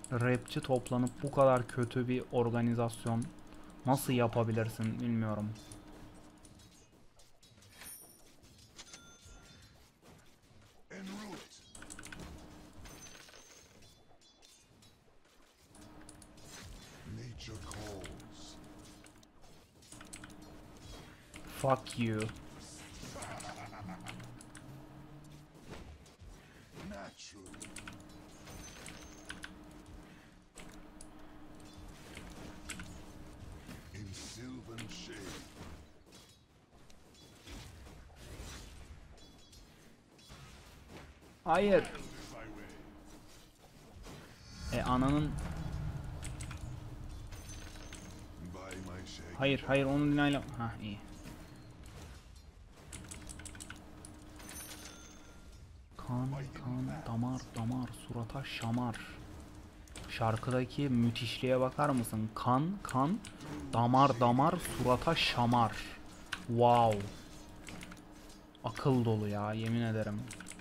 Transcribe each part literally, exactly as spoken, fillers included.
Rapçi toplanıp bu kadar kötü bir organizasyon nasıl yapabilirsin bilmiyorum. Fuck you. Hayır. E ananın. Hayır hayır onu dinayla. Ha iyi. Kan kan damar damar surata şamar. Şarkıdaki müthişliğe bakar mısın? Kan kan damar damar surata şamar. Wow. Akıl dolu ya yemin ederim.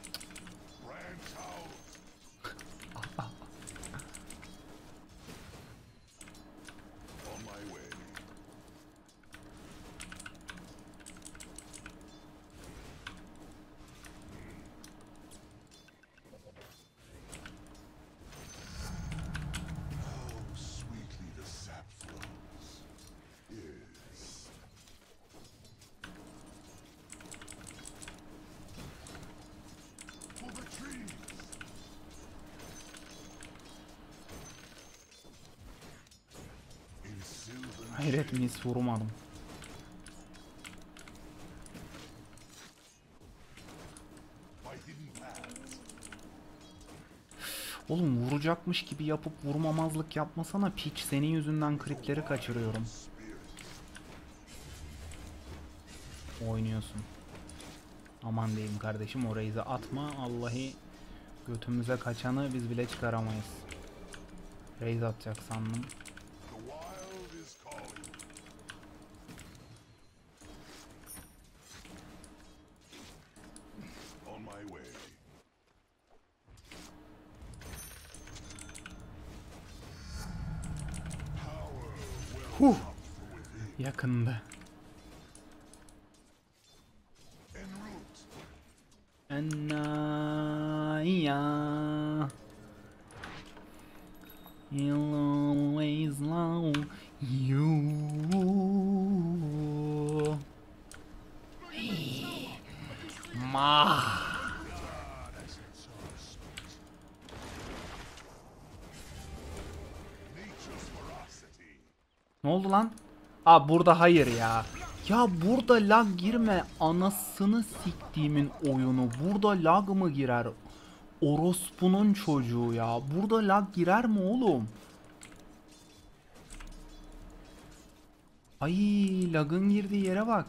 Hayret mis vurmadım. Oğlum vuracakmış gibi yapıp vurmamazlık yapmasana piç, senin yüzünden kripleri kaçırıyorum. Oynuyorsun. Aman diyeyim kardeşim, o Raze'i atma. Allah'ı götümüze kaçanı biz bile çıkaramayız. Raze atacak sandım. Huh. Yakındı. Enaya. You'll always love you. Ma. Ne oldu lan? Aa burada hayır ya. Ya burada lag girme, anasını siktiğimin oyunu. Burada lag mı girer? Orospunun çocuğu ya. Burada lag girer mi oğlum? Ay lagın girdiği yere bak.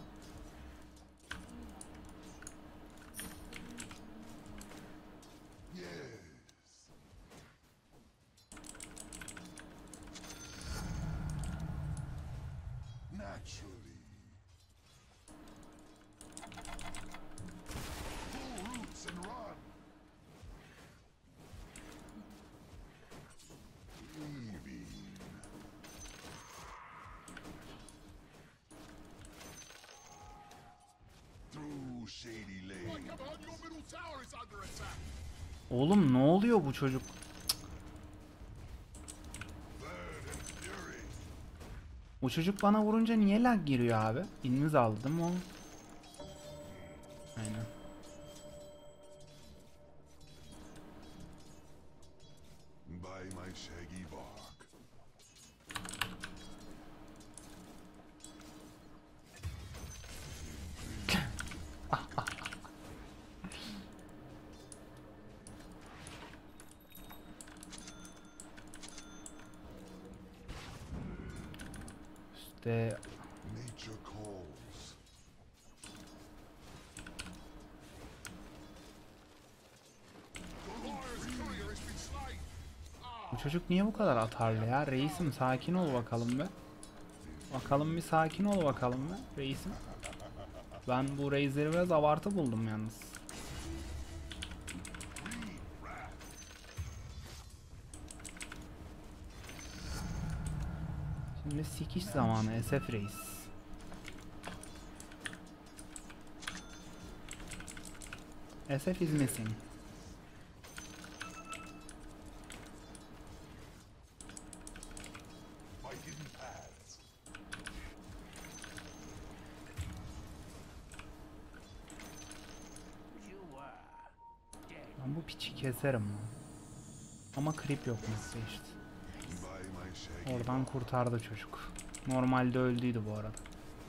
Oğlum ne oluyor bu çocuk? Bu çocuk bana vurunca niye lag giriyor abi? İlmiz aldım o. Aynen. İşte bu çocuk niye bu kadar atarlı ya? Reisim sakin ol bakalım be. Bakalım bir sakin ol bakalım be reisim. Ben bu Raze'leri biraz abartı buldum yalnız. Şimdi sikiş zamanı S F Reis. S F is missing. Ben bu piçi keserim lan. Ama creep yok nasıl işte. Oradan kurtardı çocuk. Normalde öldüydü bu arada.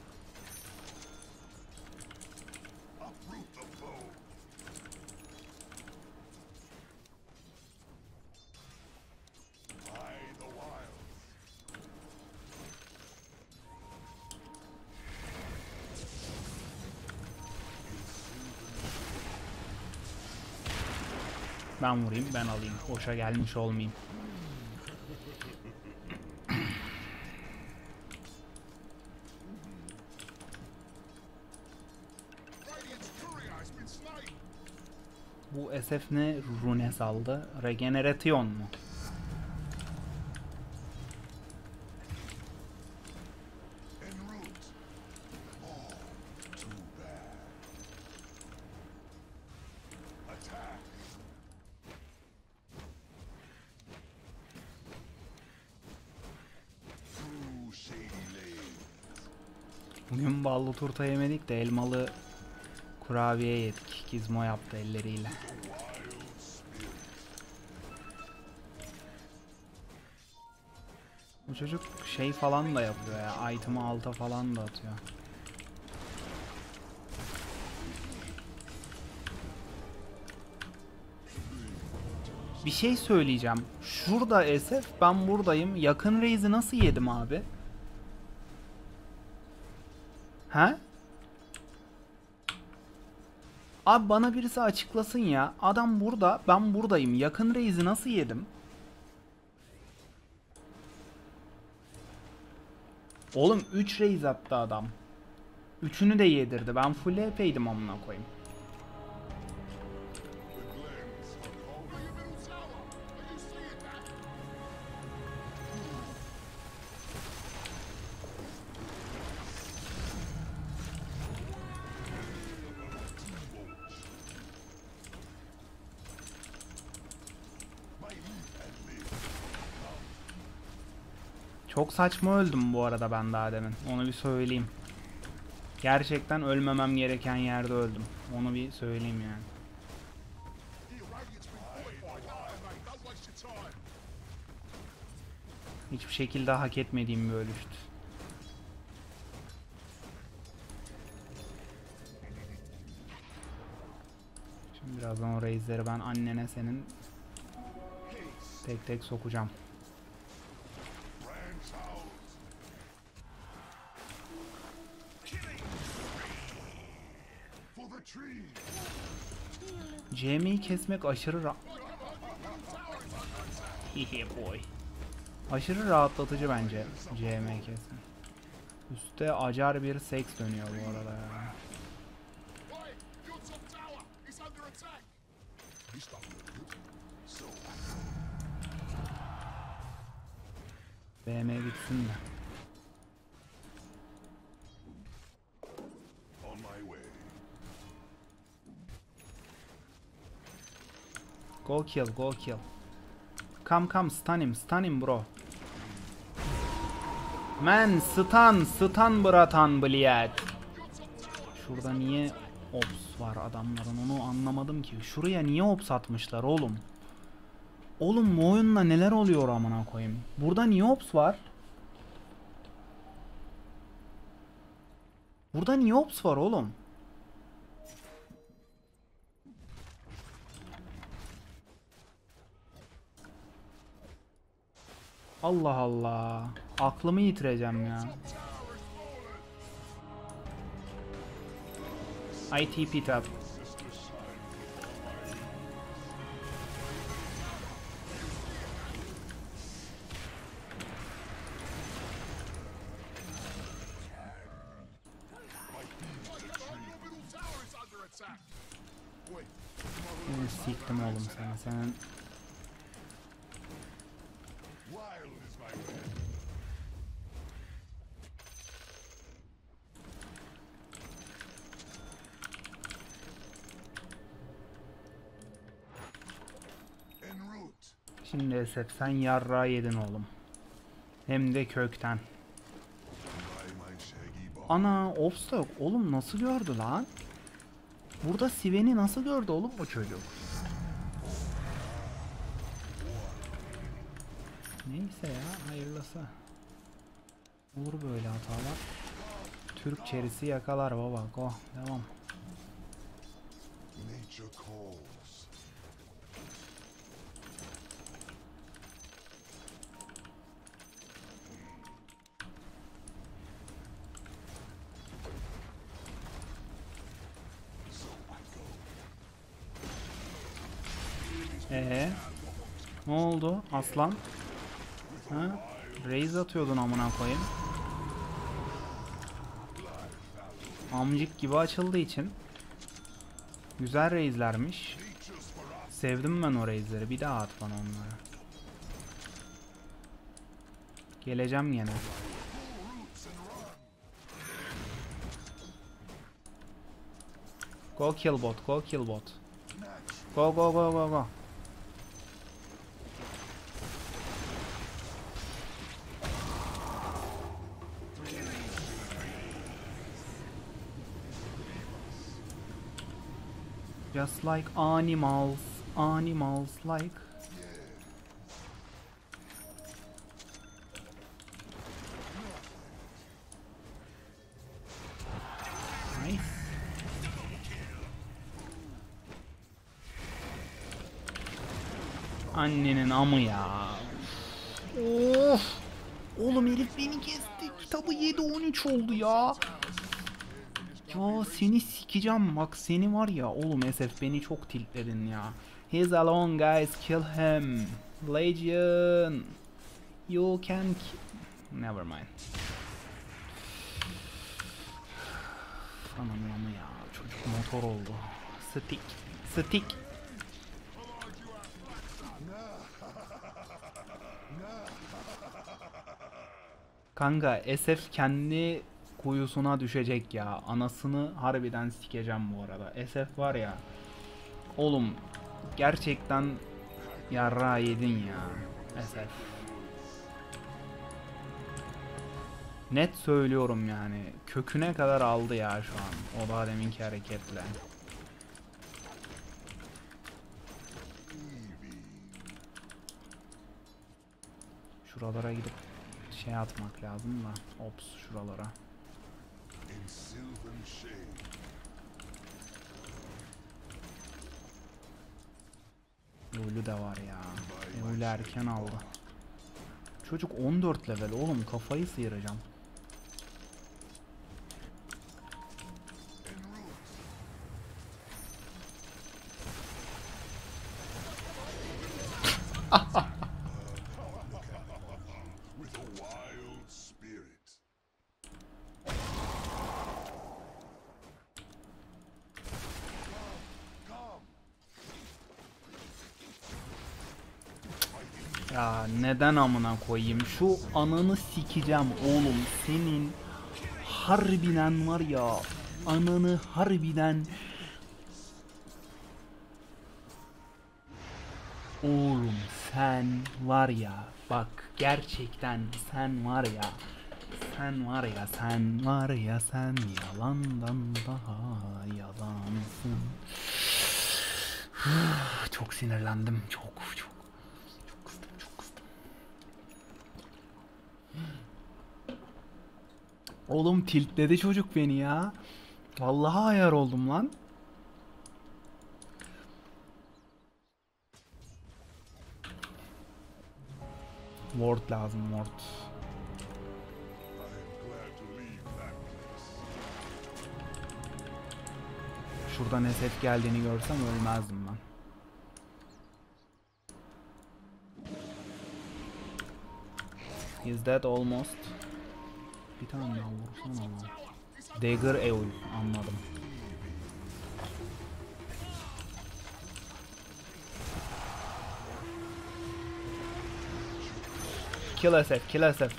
Ben vurayım, ben alayım. Boşa gelmiş olmayayım. Bu S F ne rune saldı? Regeneration mu? Bugün ballı turta yemedik de elmalı kurabiye yedik. Gizmo yaptı elleriyle. Bu çocuk şey falan da yapıyor ya. Item'ı alta falan da atıyor. Bir şey söyleyeceğim. Şurada S F, ben buradayım. Yakın Reis'i nasıl yedim abi? He? Abi bana birisi açıklasın ya. Adam burada, ben buradayım. Yakın Reis'i nasıl yedim? Oğlum üç Reis attı adam. Üçünü de yedirdi. Ben full H P'ydim amına koyayım. Çok saçma öldüm bu arada ben daha demin. Onu bir söyleyeyim. Gerçekten ölmemem gereken yerde öldüm. Onu bir söyleyeyim yani. Hiçbir şekilde hak etmediğim bir ölüştü. Şimdi birazdan o reisleri ben annene senin tek tek sokacağım. C M'yi kesmek aşırı ra boy. Aşırı rahatlatıcı bence C M kesmek. Üste acar bir seks dönüyor bu arada ya. B M bitsin de. Go kill, go kill. Come come, stun him, stun him bro. Man, stun, stun bratan bliyet. Şurada niye ops var adamların, onu anlamadım ki. Şuraya niye ops atmışlar oğlum? Oğlum bu oyunla neler oluyor amına koyayım? Burada niye ops var? Burada niye ops var oğlum? Allah Allah. Aklımı yitireceğim ya. I T P tap. Siktim oğlum seni. Senin Şimdi Esef sen yarra yedin oğlum. Hem de kökten. Ana ops da yok. Oğlum nasıl gördü lan? Burada Sven'i nasıl gördü oğlum o çocuk? Neyse ya hayırlısı. Olur böyle hatalar. Türk çerisi yakalar baba. Go devam. Ee, ne oldu aslan? Ha? Raze atıyordun amına koyayım. Amcık gibi açıldığı için. Güzel raze'lermiş. Sevdim ben o raze'leri. Bir daha at bana onları. Geleceğim yine. Go kill bot, go kill bot. Go go go go go. Just like animals, animals like. Nice. Annenin amı ya. Of. Oğlum herif beni kesti. Kitabı yedi on üç oldu ya. Ya seni sikeceğim bak seni var ya oğlum S F beni çok tiltledin ya. He's alone guys, kill him. Legion. You can never mind. Anam ya çocuk motor oldu. Stick. Stick. Kanka S F kendi kuyusuna düşecek ya. Anasını harbiden sikeceğim bu arada. S F var ya. Oğlum gerçekten yarra yedin ya. S F. Net söylüyorum yani. Köküne kadar aldı ya şu an. O daha deminki hareketle. Şuralara gidip şey atmak lazım da. Ops şuralara. Lulu da var ya. Lulu erken aldı. Çocuk on dört level oğlum kafayı sıyıracağım. Ya neden amına koyayım? Şu ananı sikeceğim oğlum. Senin harbiden var ya. Ananı harbiden. Oğlum sen var ya. Bak gerçekten sen var ya. Sen var ya sen var ya sen yalandan daha yalansın. Çok sinirlendim. Çok çok. Oğlum tiltledi çocuk beni ya. Vallahi ayar oldum lan. Ward lazım ward. Şuradan S F geldiğini görsem ölmezdim ben. Is that almost? Bir tane daha vursana ama. Dagger Eul anladım. Kill S F, kill S F.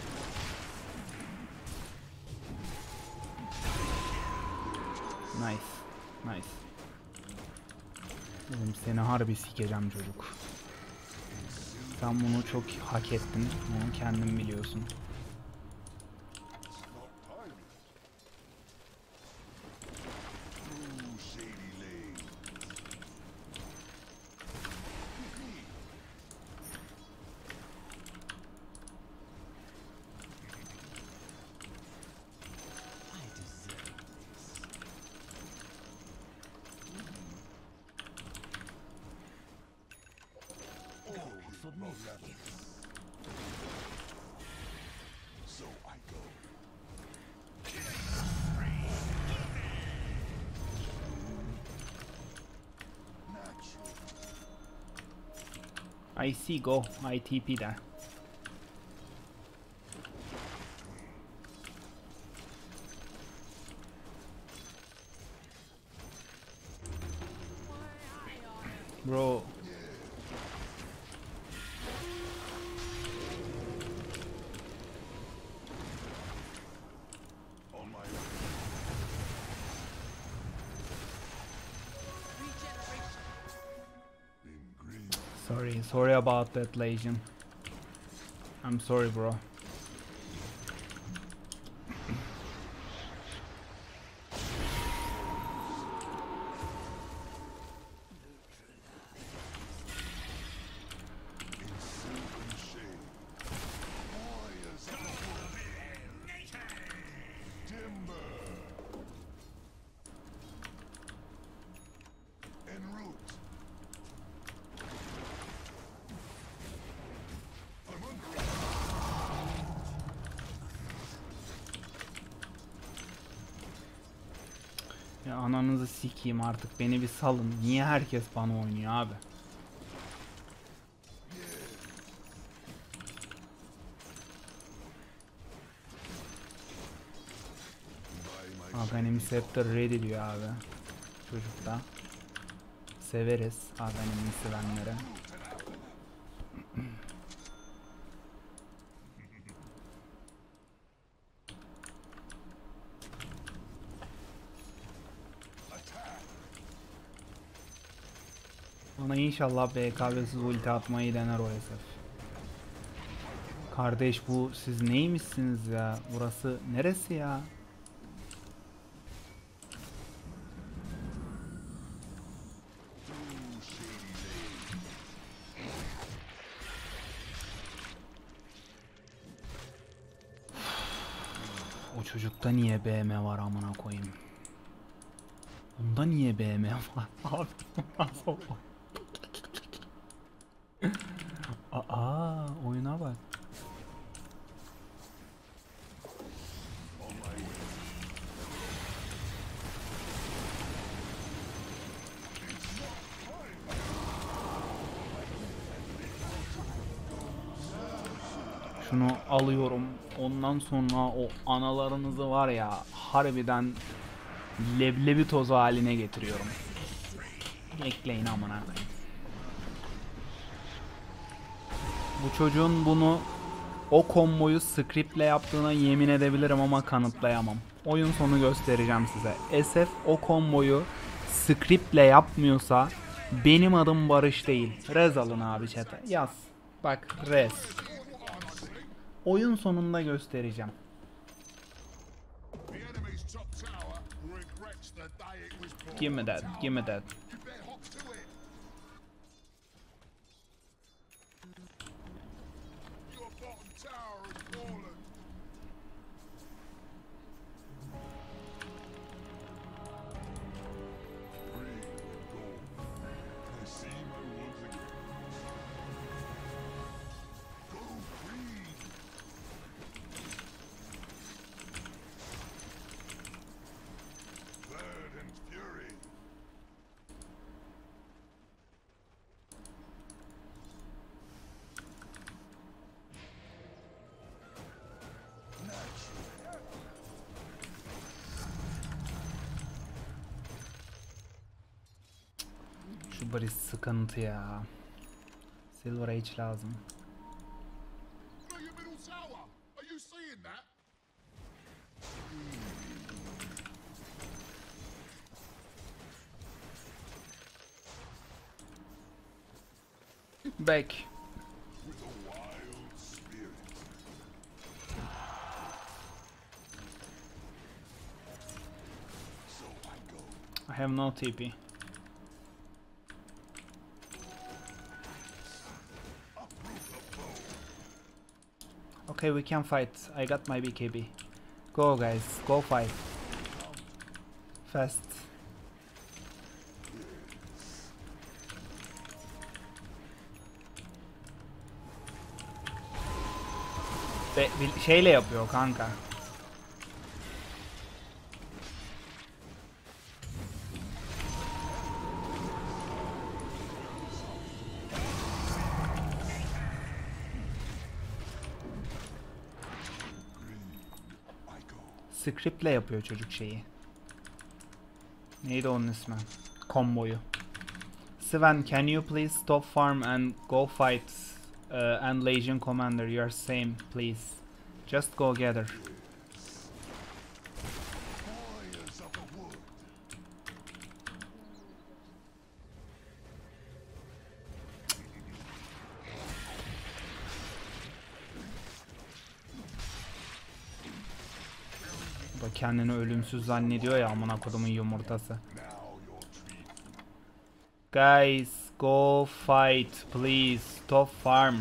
Nice, nice. Oğlum seni harbi sikeceğim çocuk. Sen bunu çok hak ettin. Bunu kendin biliyorsun. I see, go. I T P there. Bro. Sorry, sorry about that, Legion. I'm sorry, bro. Ya ananızı sikeyim artık, beni bir salın. Niye herkes bana oynuyor abi? Aghanim Scepter ready diyor abi. Çocukta. Severiz Aghanim'i sevenlere. Bana inşallah B K B'siz ulti atmayı dener o S F. Kardeş bu siz neymişsiniz ya? Burası neresi ya? O çocukta niye B M var amına koyayım? Onda niye B M var? Abi nasıl? Aa, oyuna bak. Şunu alıyorum. Ondan sonra o analarınızı var ya harbiden leblebi tozu haline getiriyorum. Bekleyin amına koyayım. Bu çocuğun bunu o komboyu scriptle yaptığına yemin edebilirim ama kanıtlayamam. Oyun sonu göstereceğim size. S F o komboyu scriptle yapmıyorsa benim adım Barış değil. Rez alın abi chat'e. Yaz. Bak Rez. Oyun sonunda göstereceğim. Give me that. Give me that. Şu Barış sıkıntı ya. Silver Age lazım. Back. have no T P. Okay, we can fight. I got my B K B. Go guys, go fight. Fast. Be bil- şeyle yapıyor kanka. Script'le yapıyor çocuk şeyi. Neydi onun ismi? Komboyu. Sven, can you please stop farm and go fight uh, and Legion Commander? You are same, please. Just go gather. Bu da kendini ölümsüz zannediyor ya, amına kodumun yumurtası. Guys, go fight, please. Stop farm.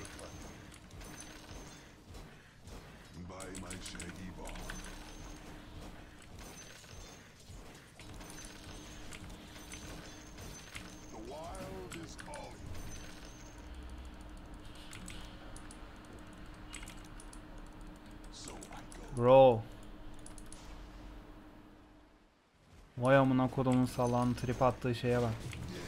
Bro. Vay amına kodumun salağın trip attığı şeye bak.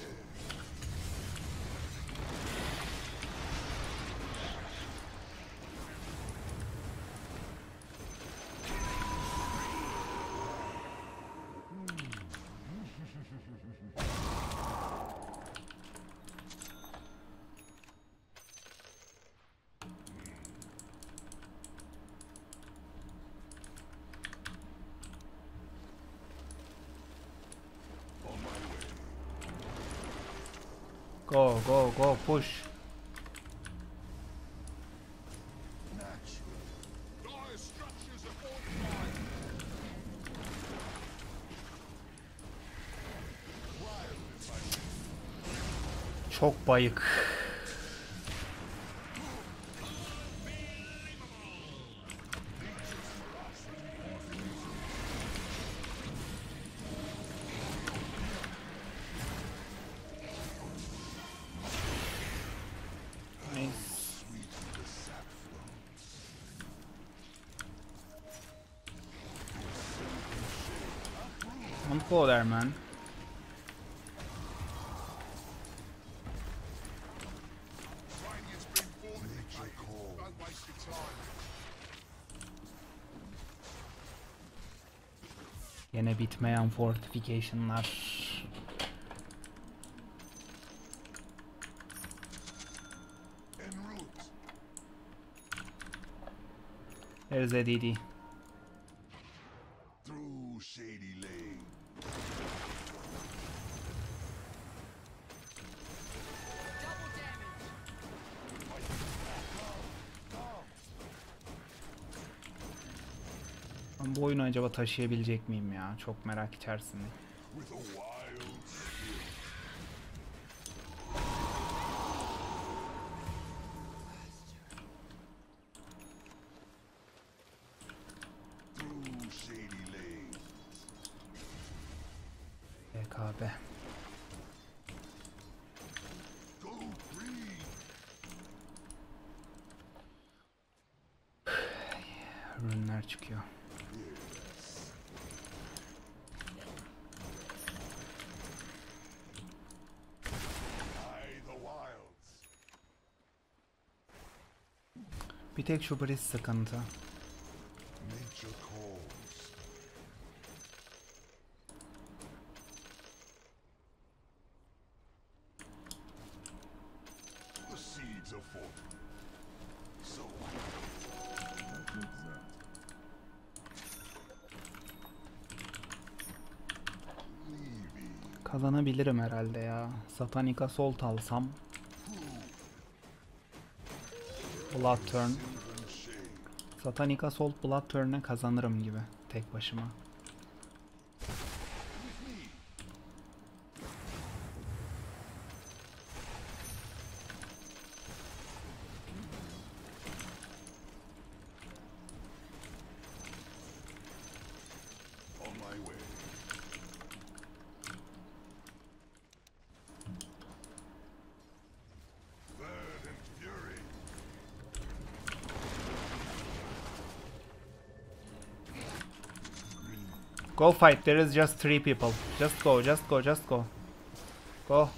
Go, go, go, push. Çok bayık. Don't go there, man. Yine bitmeyen fortification'lar. There's a D D. Through shady lane. Ben bu oyunu acaba taşıyabilecek miyim ya? Çok merak içerisinde. With a wild spirit. Through shady lanes. B K B. Go green. Ürünler çıkıyor. Eye the wilds. Bir tek şu Breeze sıkıntı. Nature calls. The seeds are falling. So leaving. Kazanabilirim herhalde ya. Satanik Assault alsam. Blood Turn. Satanik Assault Blood Turn'e kazanırım gibi tek başıma. Go fight. There is just three people. Just go, just go, just go. Go.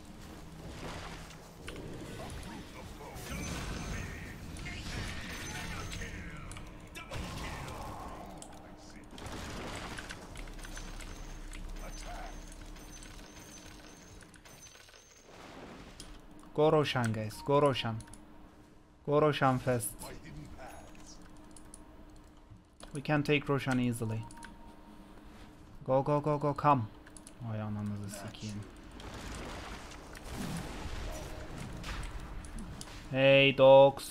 Go Roshan, guys. Go Roshan. Go Roshan fast. We can take Roshan easily. Go go go go come. Ay ananızı sikeyim. Hey dogs.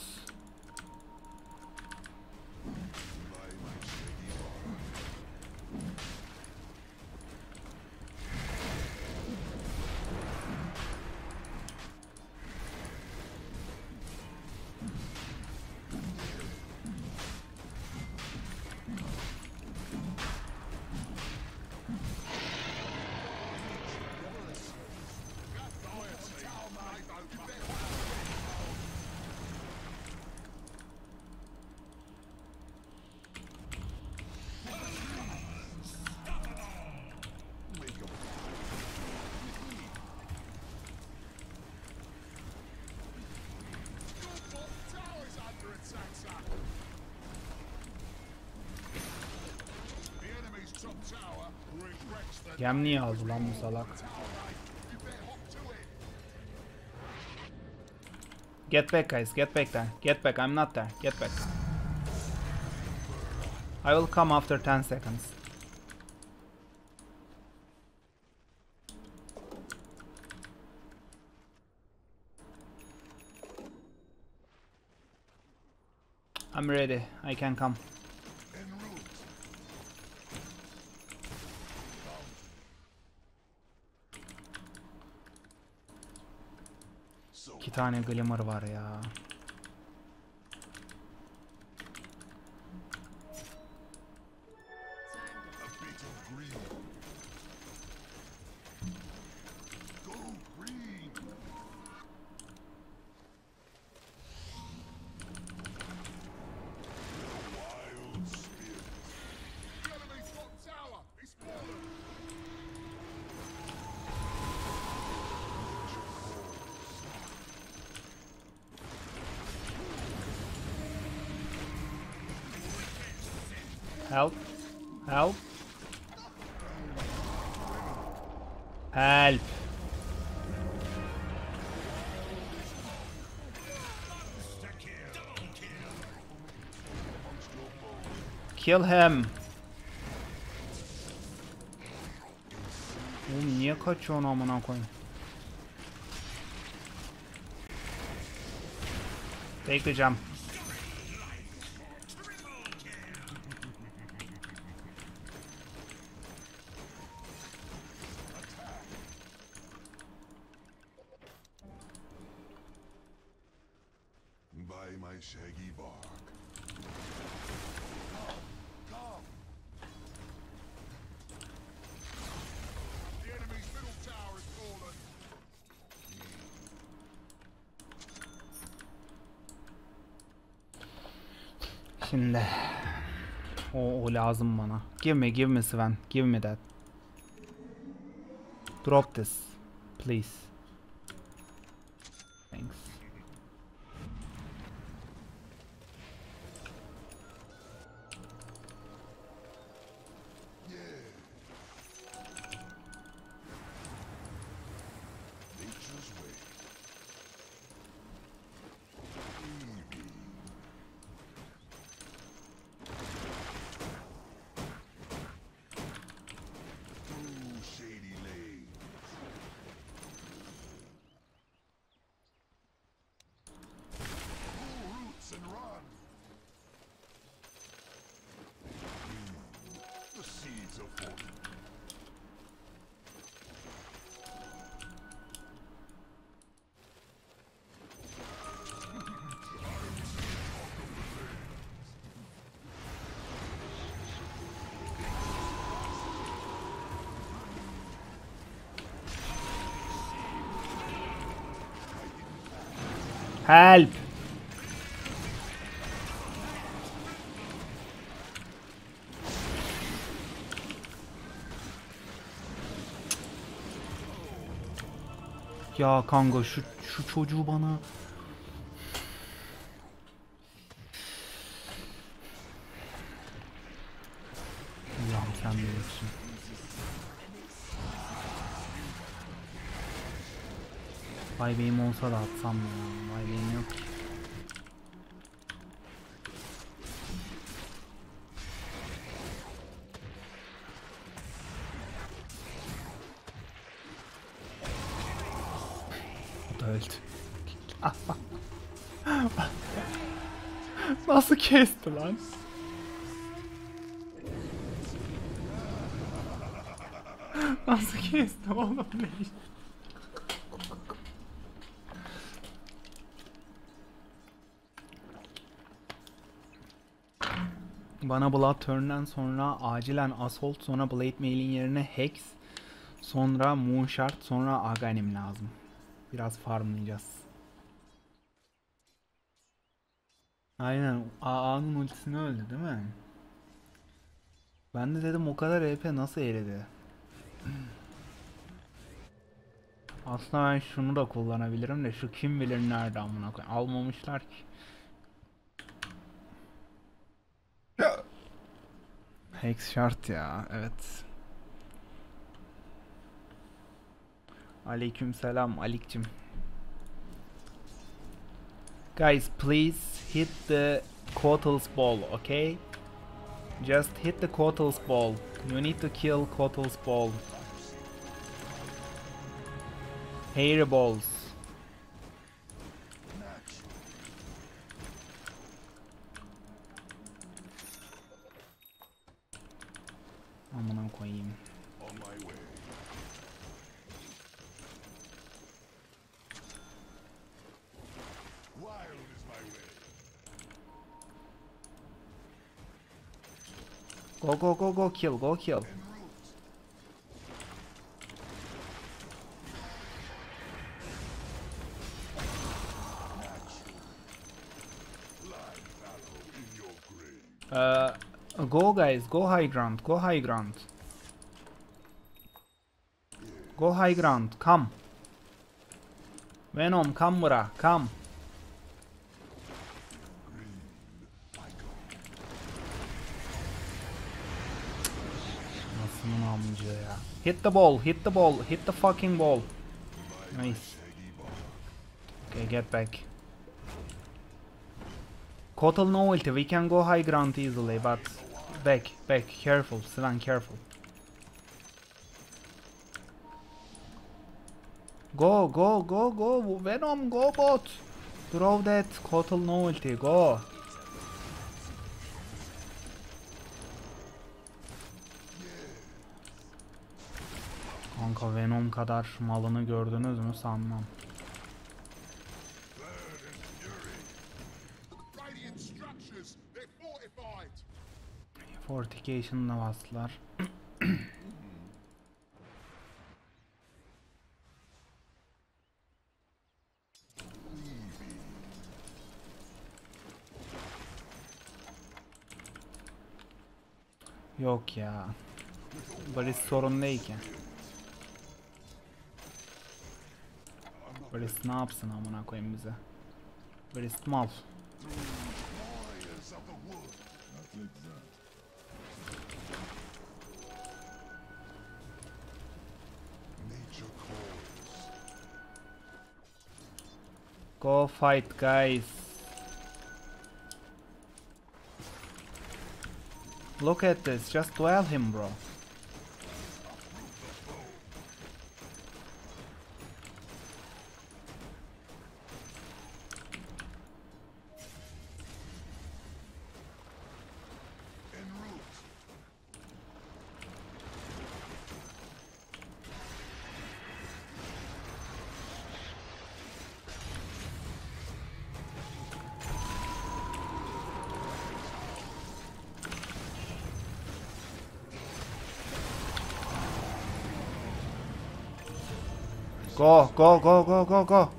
Gem niye aldı lan bu salak? Get back guys, get back there. Get back, I'm not there. Get back. I will come after ten seconds. I'm ready. I can come. İki tane glimmer var ya. Help. Help. Help. Kill him. Oğlum niye kaçıyorsun amına koyayım? Take the jump. By my shaggy bark. Come. The enemy's middle tower is fallen. Şimdi o, o lazım bana. Give me, give me Sven. Give me that. Drop this, please. Thanks. And run. The seeds of fortune. Help. Ya kanka şu şu çocuğu bana Allah'ım sen bilirsin. Vay benim olsa da atsam ya. Vay benim yok ki. O da öldü. Nasıl kesti lan? Nasıl kesti oğlum beni? Bana Bloodturn'den sonra acilen Assault, sonra Blade Mail'in yerine Hex, sonra Moonshard, sonra Aghanim lazım. Biraz farmlayacağız. Aynen, A A'nın ultisini öldü değil mi? Ben de dedim o kadar E P nasıl eridi? Aslında ben şunu da kullanabilirim de şu kim bilir nerede amına koyayım. Almamışlar ki. Hex şart ya, evet. Aleykümselam Alikcim. Guys, please hit the Kotal's ball, okay? Just hit the Kotal's ball. You need to kill Kotal's ball. Hairy balls. Amına koyayım. On my way. Wild is my way. Go go go go kill, go kill. Uh, go guys, go high ground, go high ground. Go high ground, come. Venom, come bura, come. Nasıl amca ya? Hit the ball, hit the ball, hit the fucking ball. Nice. Okay, get back. Kotal no ulti, we can go high ground easily, but back, back, careful, Sven, careful. Go, go, go, go, Venom, go bot. Throw that, Kotal no ulti, go. Kanka Venom kadar malını gördünüz mü sanmam. Radiant structures, they're fortified. Fortification'la bastılar. Yok ya. Barış sorun değil ki. Barış ne yapsın amına koyayım bize. Barış mal. Warriors of the wood. Nature calls. Go fight guys. Look at this, just duel him bro. En route. Go, go, go, go, go, go.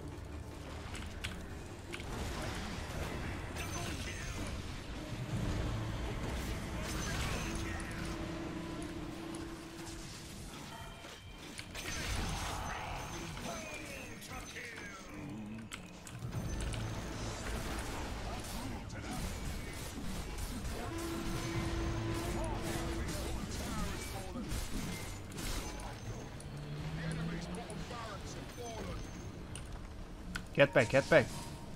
Get back, get back.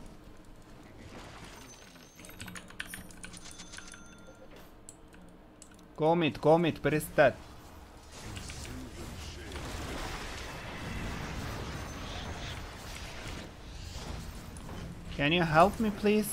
Go mid, go mid, Priest dead. Can you help me please?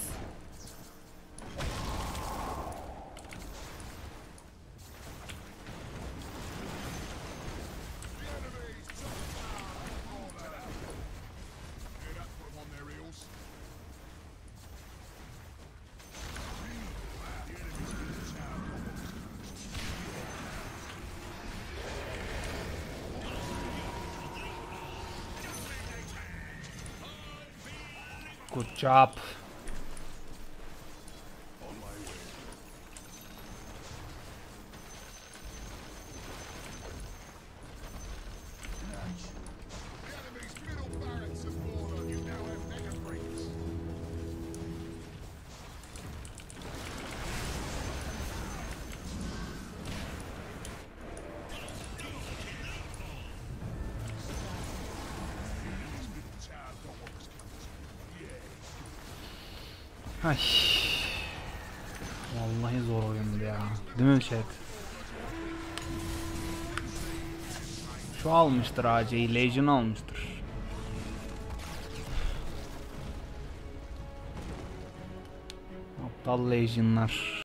Good job. Ay. Vallahi zor oyundu ya. Değil mi chat? Şu almıştır A C'yi. Legion almıştır. Aptal Legion'lar.